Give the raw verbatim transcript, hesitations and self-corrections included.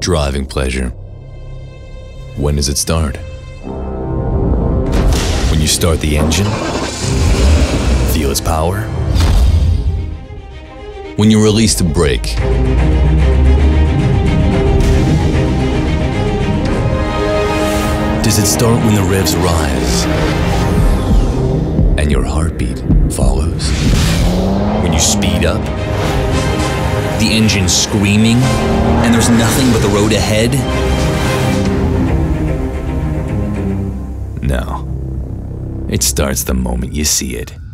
Driving pleasure. When does it start? When you start the engine? Feel its power? When you release the brake? Does it start when the revs rise and your heartbeat follows? When you speed up, the engine screaming, and there's nothing but the road ahead? No. It starts the moment you see it.